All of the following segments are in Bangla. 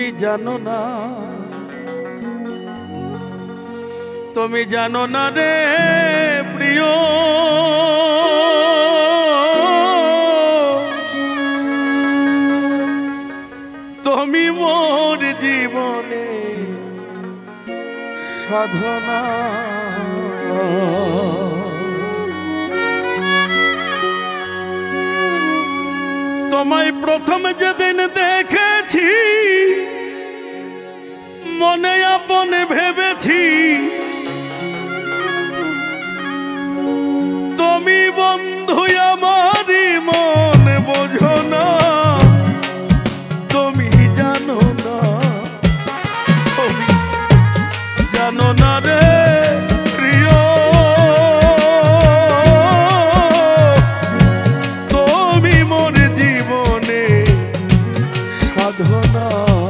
জানো না, তুমি জানো না রে প্রিয়, তুমি মোর জীবনে সাধনা। তোমায় প্রথম যেদিন দেখেছি মনে আপন ভেবেছি, তুমি বন্ধু আমারই মন বোঝো না, তুমি জানো না, তুমি জানো না রে প্রিয়, তুমি মোর জীবনে সাধনা।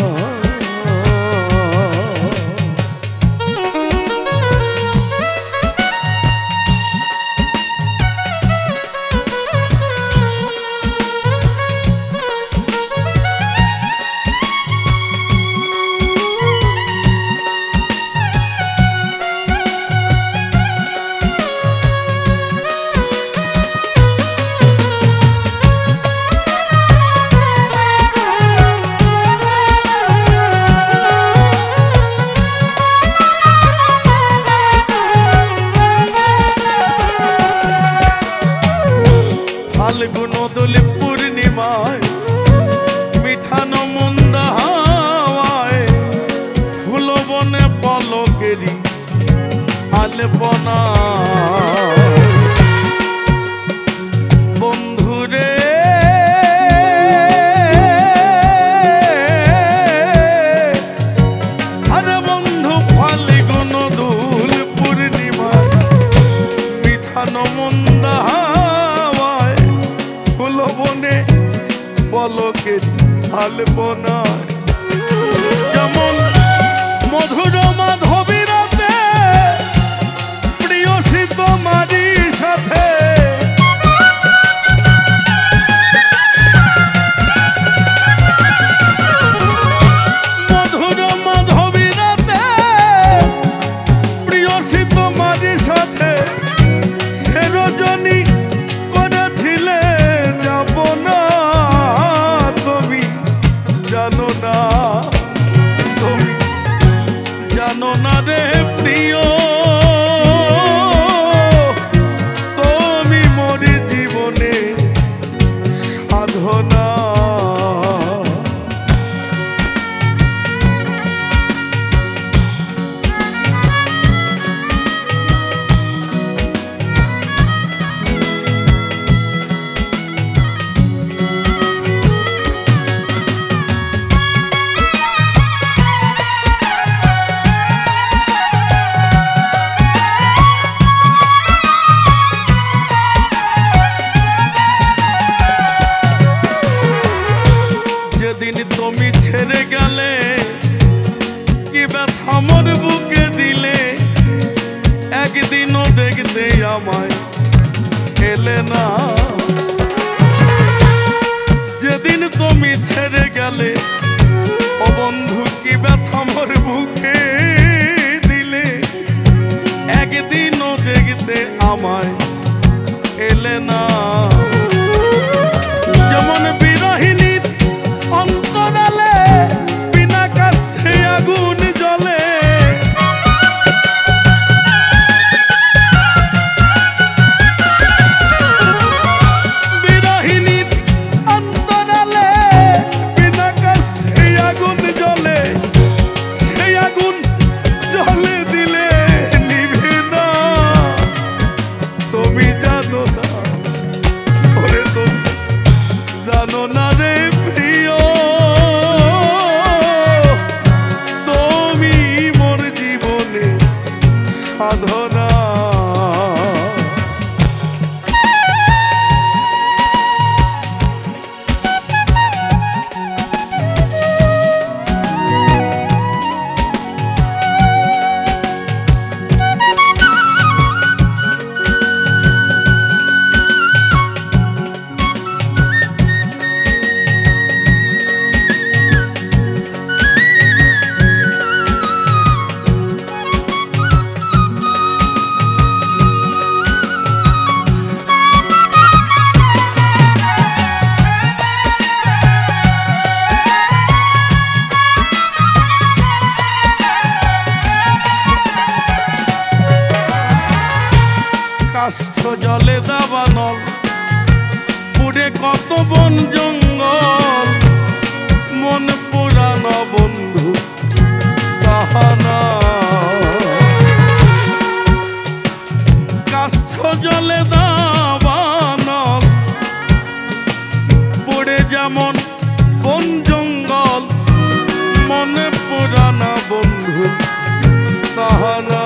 ফাল্গুন দোলে পূর্ণিমায় মিঠানো মন্দা হাওয়ায় ফুল বনে পলকেরি আলপনা। বন্ধুরে আরে বন্ধু ফাল্গুন দোল পূর্ণিমায় মিঠানো মন্দা বনে পলকের আলপনা। যেমন মধুর মাধবী রাতে প্রিয়সী তোমারই সাথে, মধুর মাধবী রাতে প্রিয়সী তোমারই সাথে সে রজনী করেছিলে জানো না, তুমি জানো না রে প্রিয়, তুমি মোর জীবনে সাধনা। যেদিন তুমি ছেড়ে গেলে কি ব্যথা মোর বুকে দিলে, একদিনও দেখতে আমায় এলে না। যেদিন তুমি ছেড়ে গেলে ও বন্ধু কি ব্যথা মোর বুকে দিলে, একদিনও দেখতে আমায় এলে না। যেমন বিরহিনীর অন্তরালে বিনা কাষ্ঠে আগুন জ্বলে, বিরহিনীর অন্তরালে বিনা কাষ্ঠে আগুন জ্বলে, সেই আগুন জ্বলে দিলে নিভে না। তুমি জানো না, ওরে তুমি জানো না রে প্রিয়, তুমি মোর জীবনে সাধনা। জলে দাবানল পুড়ে কত বন জঙ্গল মন পুরানো বন্ধু তাহানা কাষ্ঠ জলে দাবানল পুড়ে যেমন বন জঙ্গল মনে পুরানা বন্ধু তাহানা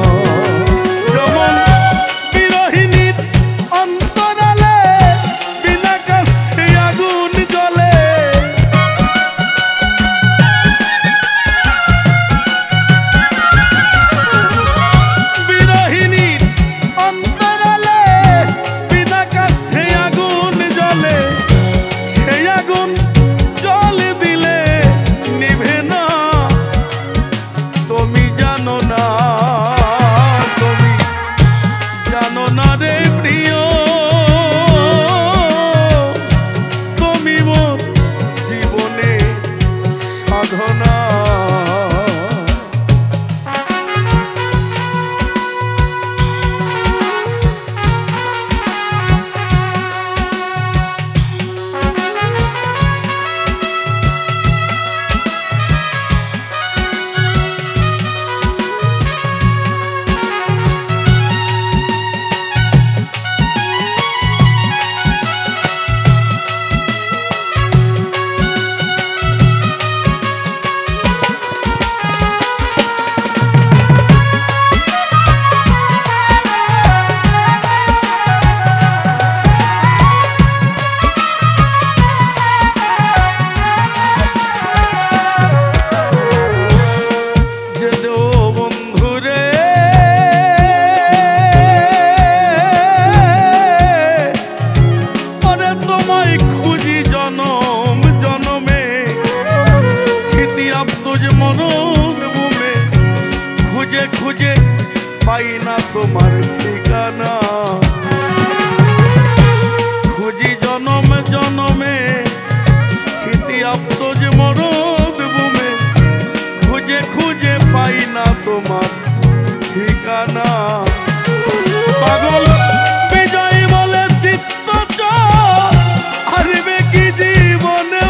খুঁজে খুঁজে পাই না তোমার ঠিকানা খুঁজি জনম জনমে স্মৃতি আপ্তজ মরদ বুমে খুঁজে খুঁজে পাই না তোমার ঠিকানা পাগল বিজয় বলে চিত্ত হারিবে কি জীবনে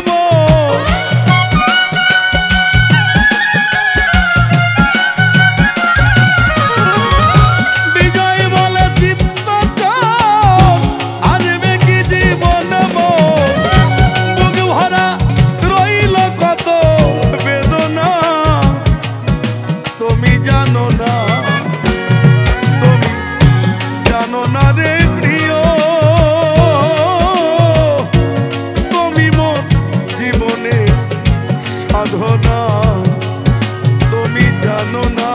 সাধনা তুমি জানো না।